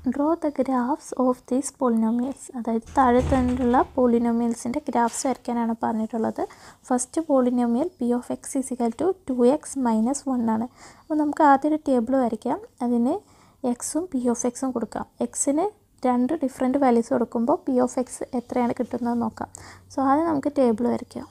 Draw the graphs of these polynomials. അതായത് താഴെ തന്നിട്ടുള്ള പോളിനോമിയൽസിൻ്റെ ഗ്രാഫ്സ് വരയ്ക്കാനാണ് പറഞ്ഞിട്ടുള്ളത്. First polynomial P of X is equal to 2x - 1 ആണ്. അപ്പോൾ നമുക്ക് ആദ്യം ഒരു ടേബിൾ വരയ്ക്കാം. അതിന് എക്സും പി ഓഫ് എക്സും കൊടുക്കാം. എക്സിന് 2 ഡിഫറെൻറ്റ് വാല്യൂസ് കൊടുക്കുമ്പോൾ പി ഓഫ് എക്സ് എത്രയാണ് കിട്ടുന്നത് നോക്കാം. സോ ആദ്യം നമുക്ക് ടേബിൾ വരയ്ക്കാം.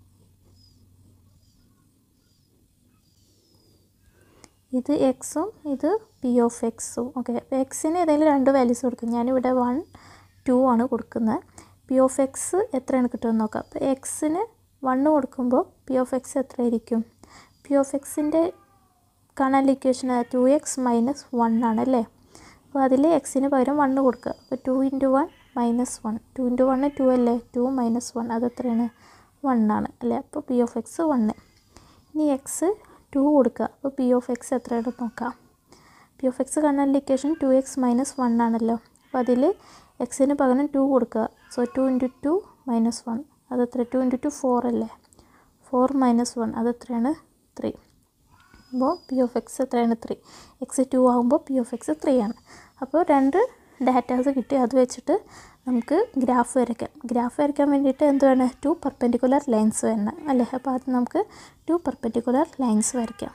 ഇത് എക്സും ഇത് പി ഓഫ് എക്സും. ഓക്കെ, അപ്പോൾ എക്സിന് ഏതെങ്കിലും 2 വാല്യൂസ് കൊടുക്കും. ഞാനിവിടെ 1, 2 ആണ് കൊടുക്കുന്നത്. പി ഓഫ് എക്സ് എത്രയാണ് കിട്ടുമെന്ന് നോക്കാം. അപ്പോൾ എക്സിന് 1 കൊടുക്കുമ്പോൾ പി ഓഫ് എക്സ് എത്രയായിരിക്കും? പി ഓഫ് എക്സിൻ്റെ കാണാനുള്ള ഇക്വേഷൻ 2x - 1 ആണല്ലേ. അപ്പോൾ അതിൽ എക്സിന് പകരം 1 കൊടുക്കുക. അപ്പോൾ 2 × 1 - 1. 2 × 1 2 അല്ലേ. 2 - 1 അതെത്രയാണ്? 1 ആണ് അല്ലേ. അപ്പോൾ പി ഓഫ് എക്സ് 1. ഇനി എക്സ് 2 കൊടുക്കുക. അപ്പോൾ പി ഓഫ് എക്സ് എത്രയാണ് നോക്കാം. പി ഓഫ് എക്സ് കാണാനുള്ള ഇക്വേഷൻ 2x - 1 ആണല്ലോ. അപ്പോൾ അതിൽ എക്സിന് പകരം 2 കൊടുക്കുക. സോ 2 × 2 - 1 അതെത്ര? 2 × 2 4 അല്ലേ. 4 - 1 അതെത്രയാണ്? 3. അപ്പോൾ പി ഓഫ് എക്സ് എത്രയാണ്? 3. എക്സ് 2 ആകുമ്പോൾ പി ഓഫ് എക്സ് 3 ആണ്. അപ്പോൾ 2 ഡാറ്റാസ് കിട്ടി. അത് വെച്ചിട്ട് നമുക്ക് ഗ്രാഫ് വരയ്ക്കാം. ഗ്രാഫ് വരയ്ക്കാൻ വേണ്ടിയിട്ട് എന്ത് വേണം? 2 പെർപെൻഡിക്കുലർ ലൈൻസ് വേണം അല്ലേ. അപ്പോൾ അത് നമുക്ക് 2 പെർപെൻഡിക്കുലർ ലൈൻസ് വരയ്ക്കാം.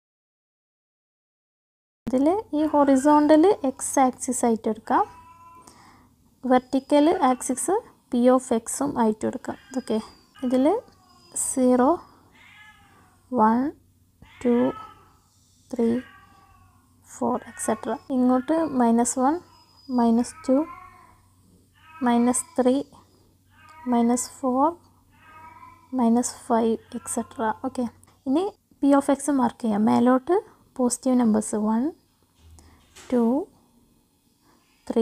ഇതിൽ ഈ ഹൊറിസോണ്ടൽ എക്സ് ആക്സിസ് ആയിട്ട് എടുക്കാം. വെർട്ടിക്കൽ ആക്സിസ് പി ഓഫ് എക്സും ആയിട്ട് എടുക്കാം. ഓക്കെ, ഇതിൽ 0, 1, 2, 3, 4 എക്സെട്ര. ഇങ്ങോട്ട് -1, -2, -3, -4, -5 എക്സെട്ര. ഓക്കെ, ഇനി പി ഓഫ് എക്സ് മാർക്ക് ചെയ്യാം. മേലോട്ട് പോസിറ്റീവ് നമ്പേഴ്സ് 1, 2, 3,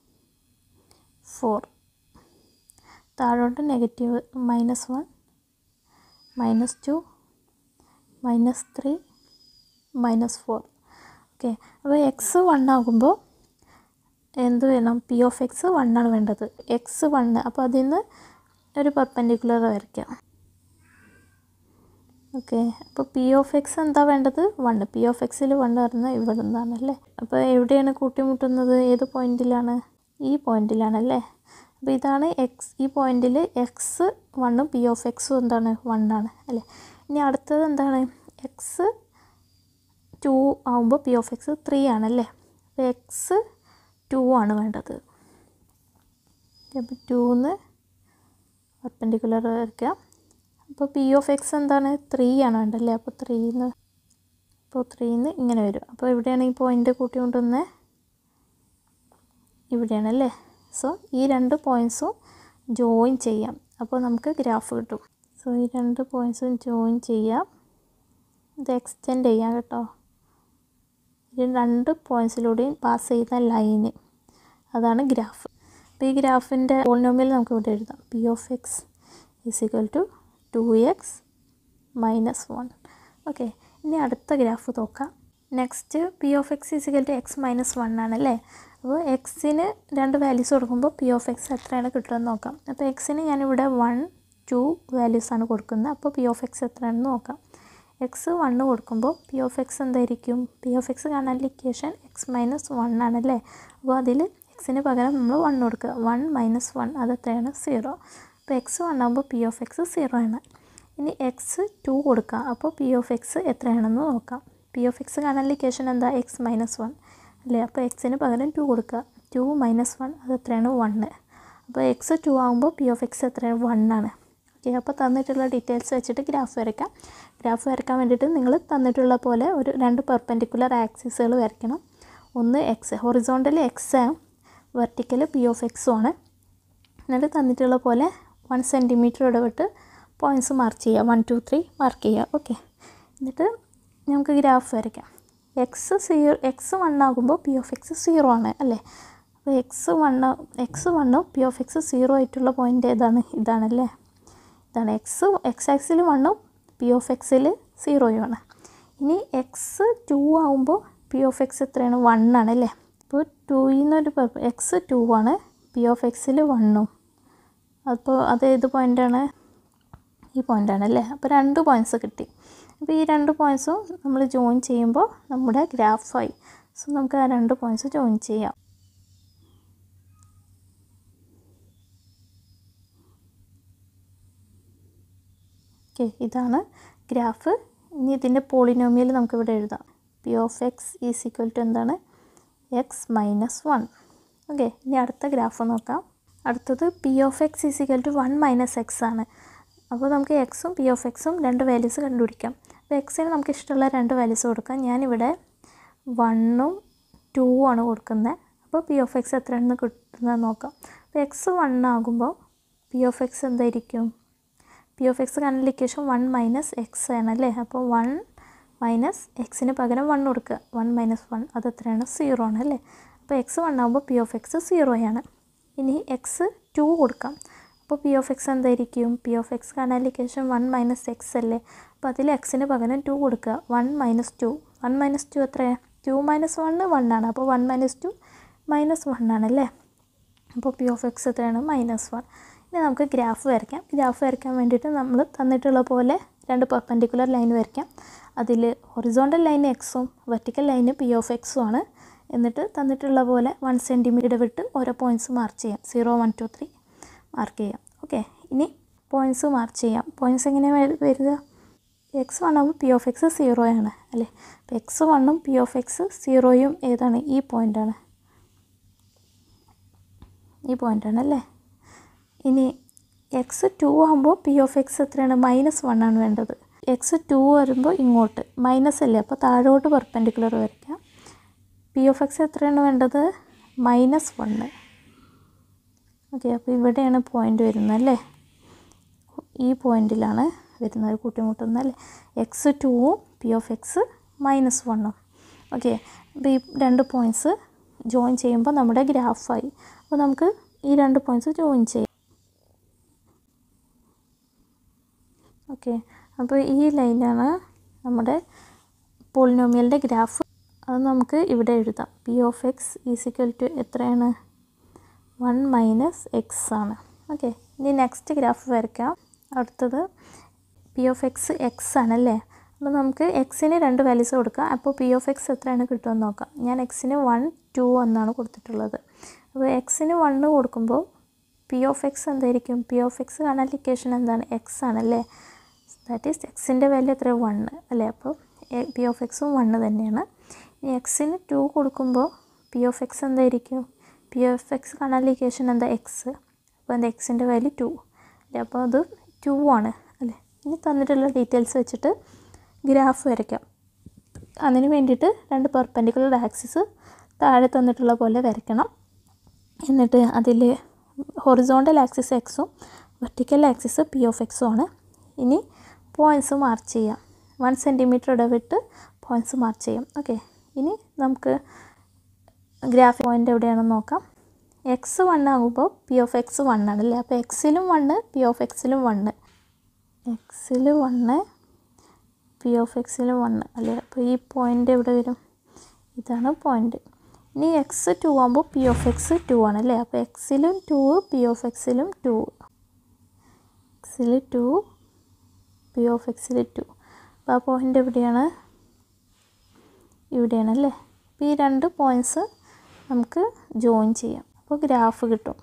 4. താഴോട്ട് നെഗറ്റീവ് -1, -2, -3, -4. ഓക്കെ, അപ്പോൾ എക്സ് 1 ആകുമ്പോൾ എന്ത് വേണം? പി ഓഫ് എക്സ് 1 ആണ് വേണ്ടത്. എക്സ് 1. അപ്പോൾ അതിൽ നിന്ന് ഒരു പെർപെൻഡിക്കുലർ വരയ്ക്കാം. ഓക്കെ, അപ്പോൾ പി ഓഫ് എക്സ് എന്താ വേണ്ടത്? 1. പി ഓഫ് എക്സിൽ 1 പറഞ്ഞാൽ ഇവിടെ നിന്നാണല്ലേ. അപ്പോൾ എവിടെയാണ് കൂട്ടിമുട്ടുന്നത്? ഏത് പോയിൻറ്റിലാണ്? ഈ പോയിൻറ്റിലാണല്ലേ. അപ്പോൾ ഇതാണ് എക്സ്. ഈ പോയിൻറ്റിൽ എക്സ് 1ഉം പി ഓഫ് എക്സും എന്താണ്? 1 ആണ് അല്ലേ. ഇനി അടുത്തത് എന്താണ്? എക്സ് 2 ആകുമ്പോൾ പി ഓഫ് എക്സ് 3 ആണല്ലേ. അപ്പോൾ എക്സ് 2 ആണ് വേണ്ടത്. അപ്പോൾ 2ന്ന് പെർപെൻഡിക്കുലർ വരയ്ക്കാം. അപ്പോൾ പി ഓഫ് എക്സ് എന്താണ്? 3 ആണ് വേണ്ടല്ലേ. അപ്പോൾ 3ന്ന് ഇങ്ങനെ വരും. അപ്പോൾ എവിടെയാണ് ഈ പോയിൻ്റ് കൂട്ടിമുട്ടുന്നത്? ഇവിടെയാണല്ലേ. സോ ഈ 2 പോയിൻറ്റ്സും ജോയിൻ ചെയ്യാം. അപ്പോൾ നമുക്ക് ഗ്രാഫ് കിട്ടും. സോ ഈ 2 പോയിൻറ്റ്സും ജോയിൻ ചെയ്യാം. ഇത് എക്സ്റ്റെൻഡ് ചെയ്യാം കേട്ടോ. ഈ 2 പോയിൻറ്റ്സിലൂടെയും പാസ് ചെയ്യുന്ന ലൈന്, അതാണ് ഗ്രാഫ്. അപ്പോൾ ഈ ഗ്രാഫിൻ്റെ പോളിനോമിയൽ നമുക്ക് ഇവിടെ എഴുതാം. P of X is equal to 2x - 1. Okay, ഇനി അടുത്ത ഗ്രാഫ് നോക്കാം. Next P of X is equal to x - 1 ആണല്ലേ. അപ്പോൾ എക്സിന് 2 വാല്യൂസ് കൊടുക്കുമ്പോൾ പി ഓഫ് എക്സ് എത്രയാണ് കിട്ടുമെന്ന് നോക്കാം. അപ്പോൾ എക്സിന് ഞാനിവിടെ 1, 2 വാല്യൂസാണ് കൊടുക്കുന്നത്. അപ്പോൾ പി ഓഫ് എക്സ് എത്രയാണെന്ന് നോക്കാം. എക്സ് 1 കൊടുക്കുമ്പോൾ പി ഓഫ് എക്സ് എന്തായിരിക്കും? പി ഓഫ് എക്സ് കാണാനുള്ള ഇക്വേഷൻ x - 1 ആണല്ലേ. അപ്പോൾ അതിൽ എക്സിന് പകരം നമ്മൾ 1 കൊടുക്കുക. 1 - 1 അതെത്രയാണ്? 0. അപ്പോൾ എക്സ് 1 ആകുമ്പോൾ പി ഓഫ് എക്സ് 0 ആണ്. ഇനി എക്സ് 2 കൊടുക്കുക. അപ്പോൾ പി ഓഫ് എക്സ് എത്രയാണെന്ന് നോക്കാം. പി ഓഫ് എക്സ് കാണാനുള്ള ഇക്വേഷൻ എന്താ? x - 1 അല്ലേ. അപ്പോൾ എക്സിന് പകരം 2 കൊടുക്കുക. 2 - 1 അതെത്രയാണ്? 1. അപ്പോൾ എക്സ് 2 ആകുമ്പോൾ പി ഓഫ് എക്സ് എത്രയാണ്? 1 ആണ്. ഓക്കെ, അപ്പോൾ തന്നിട്ടുള്ള ഡീറ്റെയിൽസ് വെച്ചിട്ട് ഗ്രാഫ് വരയ്ക്കാം. ഗ്രാഫ് വരയ്ക്കാൻ വേണ്ടിയിട്ട് നിങ്ങൾ തന്നിട്ടുള്ള പോലെ ഒരു 2 പെർപെൻഡിക്കുലർ ആക്സിസുകൾ വരയ്ക്കണം. ഒന്ന് X horizontal X, vertical P of എക്സും ആണ്. എന്നിട്ട് തന്നിട്ടുള്ള പോലെ 1 സെൻറ്റിമീറ്റർ ഇടവിട്ട് പോയിൻറ്റ്സ് മാർക്ക് ചെയ്യുക. 1, 2, 3 മാർക്ക് ചെയ്യുക. ഓക്കെ, എന്നിട്ട് നമുക്ക് ഗ്രാഫ് വരയ്ക്കാം. എക്സ് 1 ആകുമ്പോൾ പി ഓഫ് എക്സ് 0 ആണ് അല്ലേ. അപ്പോൾ എക്സ് 1ഉം പി ഓഫ് എക്സ് 0 ആയിട്ടുള്ള പോയിൻ്റ് ഏതാണ്? ഇതാണല്ലേ. ഇതാണ് എക്സ് ആക്സിൽ 1ഉം പി ഓഫ് എക്സിൽ 0 ആണ്. ഇനി എക്സ് 2 ആകുമ്പോൾ പി ഓഫ് എക്സ് എത്രയാണ്? 1 ആണല്ലേ. അപ്പോൾ 2ന്നൊരു എക്സ് 2 ആണ്, പി ഓഫ് എക്സിൽ 1ഉം. അപ്പോൾ അത് ഏത് പോയിൻ്റാണ്? ഈ പോയിൻ്റാണല്ലേ. അപ്പോൾ 2 പോയിൻറ്റ്സ് കിട്ടി. അപ്പോൾ ഈ 2 പോയിൻറ്റ്സും നമ്മൾ ജോയിൻ ചെയ്യുമ്പോൾ നമ്മുടെ ഗ്രാഫായി. സോ നമുക്ക് ആ 2 പോയിൻറ്റ്സ് ജോയിൻ ചെയ്യാം. ഓക്കെ, ഇതാണ് ഗ്രാഫ്. ഇനി ഇതിൻ്റെ പോളിനോമിയൽ നമുക്കിവിടെ എഴുതാം. P of X is equal to എന്താണ്? X minus 1. ഓക്കെ, ഇനി അടുത്ത ഗ്രാഫ് നോക്കാം. അടുത്തത് P of X is equal to 1 minus X ആണ്. അപ്പോൾ നമുക്ക് എക്സും പി ഓഫ് എക്സും രണ്ട് വാല്യൂസ് കണ്ടുപിടിക്കാം. അപ്പോൾ എക്സിന് നമുക്ക് ഇഷ്ടമുള്ള രണ്ട് വാല്യൂസ് കൊടുക്കാം. ഞാനിവിടെ 1ഉം 2ഉം ആണ് കൊടുക്കുന്നത്. അപ്പോൾ പി ഓഫ് എക്സ് എത്രയാണെന്ന് കിട്ടുന്നത് നോക്കാം. അപ്പോൾ എക്സ് 1 ആകുമ്പോൾ പി ഓഫ് എക്സ് എന്തായിരിക്കും? പി ഓഫ് എക്സ് കാണുന്ന ഇക്വേഷൻ 1 മൈനസ് എക്സ് ആണല്ലേ. അപ്പോൾ 1 മൈനസ് എക്സിന് പകരം 1 കൊടുക്കുക. 1 മൈനസ് 1 അത് എത്രയാണ്? 0 ആണ് അല്ലേ. അപ്പോൾ എക്സ് 1 ആകുമ്പോൾ പി ഓഫ് എക്സ് 0 ഇനി എക്സ് 2 കൊടുക്കാം. അപ്പോൾ പി ഓഫ് എക്സ് എന്തായിരിക്കും? പി ഓഫ് എക്സ് കാണാൻ ഇക്വേഷൻ 1 മൈനസ് എക്സ് അല്ലേ. അപ്പോൾ അതിൽ എക്സിന് പകരം 2 കൊടുക്കുക. 1 മൈനസ് 2 1 മൈനസ് 2 എത്രയാണ്? 2 മൈനസ് 1 1 ആണ്. അപ്പോൾ 1 മൈനസ് 2 മൈനസ് 1 ആണല്ലേ. അപ്പോൾ പി ഓഫ് എക്സ് എത്രയാണ്? -1. ഇനി നമുക്ക് ഗ്രാഫ് വരയ്ക്കാം. ഗ്രാഫ് വരയ്ക്കാൻ വേണ്ടിയിട്ട് നമ്മൾ തന്നിട്ടുള്ള പോലെ രണ്ട് പെർപെൻഡിക്കുലർ ലൈൻ വരയ്ക്കാം. അതിൽ ഹൊറിസോണ്ടൽ ലൈൻ എക്സും വെർട്ടിക്കൽ ലൈന് പി ഓഫ് എക്സും ആണ്. എന്നിട്ട് തന്നിട്ടുള്ള പോലെ 1 സെൻറ്റിമീറ്റർ വിട്ട് ഓരോ പോയിൻറ്റ്സ് മാർക്ക് ചെയ്യാം. 0 1 2 3 മാർക്ക് ചെയ്യാം. ഓക്കെ, ഇനി പോയിൻറ്റ്സ് മാർക്ക് ചെയ്യാം. പോയിൻറ്റ്സ് എങ്ങനെയാണ് വരിക? എക്സ് 1 ആകുമ്പോൾ പി ഓഫ് എക്സ് 0 ആണ് അല്ലേ. അപ്പോൾ എക്സ് 1ഉം പി ഓഫ് എക്സ് 0യും ഏതാണ്? ഈ പോയിൻ്റാണ്. ഈ പോയിൻ്റാണ് അല്ലേ. ഇനി എക്സ് 2 ആകുമ്പോൾ പി ഓഫ് എക്സ് എത്രയാണ്? -1 ആണ് വേണ്ടത്. എക്സ് 2 വരുമ്പോൾ ഇങ്ങോട്ട് മൈനസ് അല്ലേ. അപ്പോൾ താഴോട്ട് പെർപെൻഡിക്കുലർ വരയ്ക്കാം. പി ഓഫ് എക്സ് എത്രയാണ് വേണ്ടത്? -1. ഓക്കെ, അപ്പോൾ ഇവിടെയാണ് പോയിൻ്റ് വരുന്നത് അല്ലേ. ഈ പോയിൻ്റിലാണ് വരുന്നത് കൂട്ടിമുട്ടുന്നത് അല്ലേ. എക്സ് 2ഉം പി ഓഫ് എക്സ് -1ഉം. ഓക്കെ, അപ്പോൾ ഈ രണ്ട് പോയിൻറ്റ്സ് ജോയിൻ ചെയ്യുമ്പോൾ നമ്മുടെ ഗ്രാഫായി. അപ്പോൾ നമുക്ക് ഈ രണ്ട് പോയിൻറ്റ്സ് ജോയിൻ ചെയ്യാം. ഓക്കെ, അപ്പോൾ ഈ ലൈനാണ് നമ്മുടെ പോളിനോമിയലിൻ്റെ ഗ്രാഫ്. അത് നമുക്ക് ഇവിടെ എഴുതാം. P of X is equal to എത്രയാണ്? 1 മൈനസ് എക്സ് ആണ്. ഓക്കെ, ഇനി നെക്സ്റ്റ് ഗ്രാഫ് വരയ്ക്കാം. അടുത്തത് പി ഓഫ് എക്സ് എക്സ് ആണല്ലേ. അപ്പോൾ നമുക്ക് എക്സിന് രണ്ട് വാല്യൂസ് കൊടുക്കാം. അപ്പോൾ പി ഓഫ് എക്സ് എത്രയാണ് കിട്ടുമെന്ന് നോക്കാം. ഞാൻ എക്സിന് 1 2 എന്നാണ് കൊടുത്തിട്ടുള്ളത്. അപ്പോൾ എക്സിന് 1 കൊടുക്കുമ്പോൾ പി ഓഫ് എക്സ് എന്തായിരിക്കും? പി ഓഫ് എക്സ് കാണാൻ ഇക്വേഷൻ എന്താണ്? എക്സ് ആണല്ലേ. ദാറ്റ് ഈസ് എക്സിൻ്റെ വാല്യൂ എത്ര? 1 അല്ലേ. അപ്പോൾ പി ഓഫ് എക്സും 1 തന്നെയാണ്. ഇനി എക്സിന് 2 കൊടുക്കുമ്പോൾ പി ഓഫ് എക്സ് എന്തായിരിക്കും? പി ഓഫ് എക്സ് കാണാൻ ഇക്വേഷൻ എന്താ? എക്സ്. അപ്പോൾ എന്താ? എക്സിൻ്റെ വാല്യൂ 2 അല്ലേ. അപ്പോൾ അത് 2 ആണ് അല്ലേ. ഇനി തന്നിട്ടുള്ള ഡീറ്റെയിൽസ് വെച്ചിട്ട് ഗ്രാഫ് വരയ്ക്കാം. അതിന് വേണ്ടിയിട്ട് രണ്ട് പെർപെൻഡിക്കുലർ ആക്സിസ് താഴെ തന്നിട്ടുള്ള പോലെ വരയ്ക്കണം. എന്നിട്ട് അതിൽ ഹൊറിസോണ്ടൽ ആക്സിസ് എക്സും വെർട്ടിക്കൽ ആക്സിസ് പി ഓഫ് എക്സും ആണ്. ഇനി പോയിൻറ്റ്സ് മാർക്ക് ചെയ്യാം. 1 സെൻറ്റിമീറ്റർ ഇടവിട്ട് പോയിൻറ്റ്സ് മാർക്ക് ചെയ്യാം. ഓക്കെ, ഇനി നമുക്ക് ഗ്രാഫ് പോയിൻ്റ് എവിടെയാണെന്ന് നോക്കാം. എക്സ് 1 ആകുമ്പോൾ പി ഓഫ് എക്സ് 1 ആണല്ലേ. അപ്പോൾ എക്സിലും 1 പി ഓഫ് എക്സിലും 1. എക്സിൽ 1 പി ഓഫ് എക്സിലും 1 അല്ലേ. അപ്പോൾ ഈ പോയിൻ്റ് എവിടെ വരും? ഇതാണ് പോയിൻ്റ്. ഇനി എക്സ് 2 ആകുമ്പോൾ പി ഓഫ് എക്സ് 2 ആണല്ലേ. അപ്പോൾ എക്സിലും 2 പി ഓഫ് എക്സിലും 2. എക്സിൽ 2 പി ഓഫ് എക്സിൽ 2. അപ്പോൾ ആ പോയിൻ്റ് എവിടെയാണ്? ഇവിടെയാണല്ലേ. അപ്പോൾ ഈ രണ്ട് പോയിൻറ്റ്സ് നമുക്ക് ജോയിൻ ചെയ്യാം. അപ്പോൾ ഗ്രാഫ് കിട്ടും.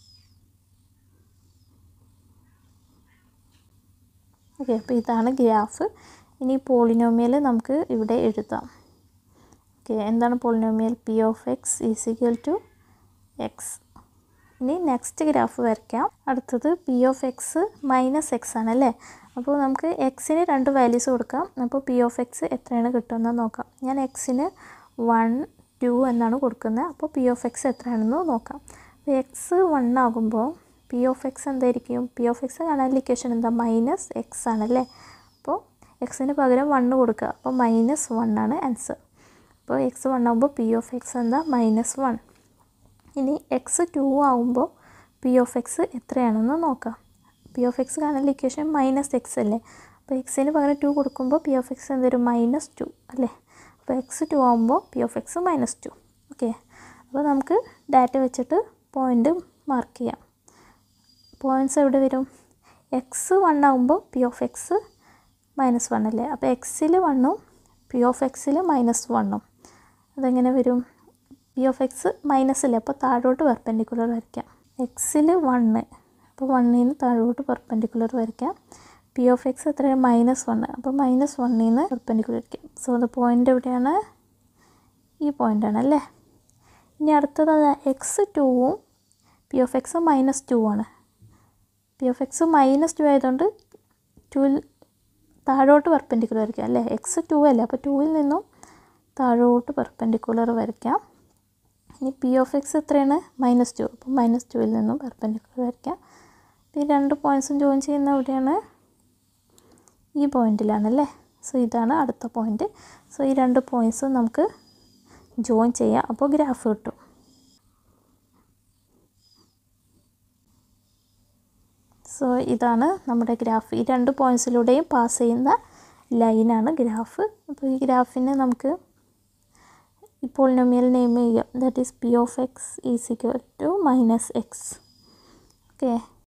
ഓക്കെ, അപ്പോൾ ഇതാണ് ഗ്രാഫ്. ഇനി പോളിനോമിയൽ നമുക്ക് ഇവിടെ എഴുതാം. ഓക്കെ, എന്താണ് polynomial? P of X is equal to X. ഇനി നെക്സ്റ്റ് ഗ്രാഫ് വരയ്ക്കാം. അടുത്തത് P of X minus X ആണല്ലേ. അപ്പോൾ നമുക്ക് എക്സിന് രണ്ട് വാല്യൂസ് കൊടുക്കാം. അപ്പോൾ പി ഓഫ് എക്സ് എത്രയാണ് കിട്ടുന്നത് നോക്കാം. ഞാൻ എക്സിന് 1 2 എന്നാണ് കൊടുക്കുന്നത്. അപ്പോൾ പി ഓഫ് എക്സ് എത്രയാണെന്ന് നോക്കാം. അപ്പോൾ എക്സ് 1 ആകുമ്പോൾ പി ഓഫ് എക്സ് എന്തായിരിക്കും? പി ഓഫ് എക്സ് കാണാൻ ഇക്വേഷൻ എന്താ? മൈനസ് എക്സ് ആണല്ലേ. അപ്പോൾ എക്സിന് പകരം 1 കൊടുക്കുക. അപ്പോൾ -1 ആണ് ആൻസർ. അപ്പോൾ എക്സ് 1 ആകുമ്പോൾ പി ഓഫ് എക്സ് എന്താ? -1. ഇനി എക്സ് 2 ആകുമ്പോൾ പി ഓഫ് എക്സ് എത്രയാണെന്ന് നോക്കാം. പി ഓഫ് എക്സ് കാണാൻ ഇക്വേഷൻ -x അല്ലേ. അപ്പോൾ എക്സിന് പകരം 2 കൊടുക്കുമ്പോൾ പി ഓഫ് എക്സ് എന്തൊരു? -2 അല്ലേ. അപ്പോൾ എക്സ് 2 ആകുമ്പോൾ പി ഓഫ് എക്സ് -2. ഓക്കെ, അപ്പോൾ നമുക്ക് ഡാറ്റ വെച്ചിട്ട് പോയിൻ്റ് മാർക്ക് ചെയ്യാം. പോയിൻറ്റ്സ് എവിടെ വരും? എക്സ് 1 ആകുമ്പോൾ പി ഓഫ് എക്സ് -1 അല്ലേ. അപ്പോൾ എക്സിൽ 1ഉം പി ഓഫ് എക്സിൽ -1ഉം. അതെങ്ങനെ വരും? പി ഓഫ് എക്സ് മൈനസ് അല്ലേ. അപ്പോൾ താഴോട്ട് പെർപെൻഡിക്കുലർ വരയ്ക്കാം. എക്സിൽ 1, അപ്പോൾ 1ന് താഴോട്ട് പെർപെൻഡിക്കുലർ വരയ്ക്കാം. പി പി ഓഫ് എക്സ് എത്രയാണ് -1. അപ്പോൾ -1 നിന്ന് പെർപെൻഡിക്കുലർ ആയിരിക്കും. സോ അത് പോയിൻ്റ് എവിടെയാണ്? ഈ പോയിൻ്റാണ് അല്ലേ. ഇനി അടുത്തത് x2ഉം പി ഓഫ് എക്സ് -2 ആണ്. പി ഓഫ് എക്സ് -2 ആയതുകൊണ്ട് 2 താഴോട്ട് പെർപെൻഡിക്കുലർ വരയ്ക്കാം അല്ലേ. x2 അല്ലേ, അപ്പോൾ 2ൽ നിന്നും താഴോട്ട് പെർപെൻഡിക്കുലർ വരയ്ക്കാം. ഇനി പി ഓഫ് എക്സ് എത്രയാണ്? -2. അപ്പോൾ -2ൽ നിന്നും പെർപെൻഡിക്കുലർ വരയ്ക്കാം. ഈ 2 പോയിൻറ്റ്സും ജോയിൻ ചെയ്യുന്ന എവിടെയാണ്? ഈ പോയിൻറ്റിലാണല്ലേ. സോ ഇതാണ് അടുത്ത പോയിൻറ്റ്. സോ ഈ 2 പോയിൻറ്റ്സും നമുക്ക് ജോയിൻ ചെയ്യാം. അപ്പോൾ ഗ്രാഫ് കിട്ടും. സോ ഇതാണ് നമ്മുടെ ഗ്രാഫ്. ഈ 2 പോയിൻറ്റ്സിലൂടെയും പാസ് ചെയ്യുന്ന ലൈനാണ് ഗ്രാഫ്. അപ്പോൾ ഈ ഗ്രാഫിനെ നമുക്ക് ഈ പോളിനോമിയൽ നെയിം ചെയ്യാം. That is P of X is equal to -x. Okay.